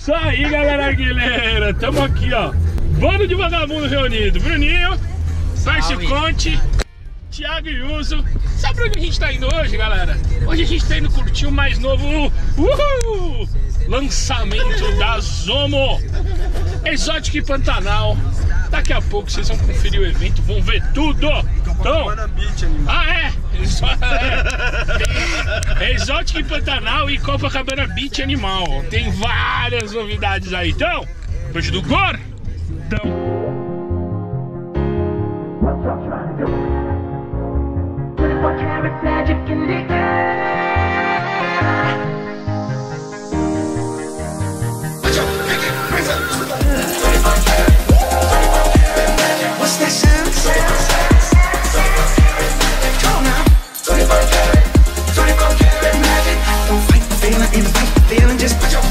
isso aí, galera guilherme. Tamo aqui, ó. Bando de vagabundo reunido. Bruninho, Sérgio Conte, Thiago Yuso. Sabe onde a gente tá indo hoje, galera? Hoje a gente tá indo curtir o mais novo lançamento da Zomo, Exotic Pantanal. Daqui a pouco vocês vão conferir o evento, vão ver tudo. Então, Tem Exotic Pantanal e Copacabana Beach Animal. Tem várias novidades aí. Então, hoje do Gordão. Just put your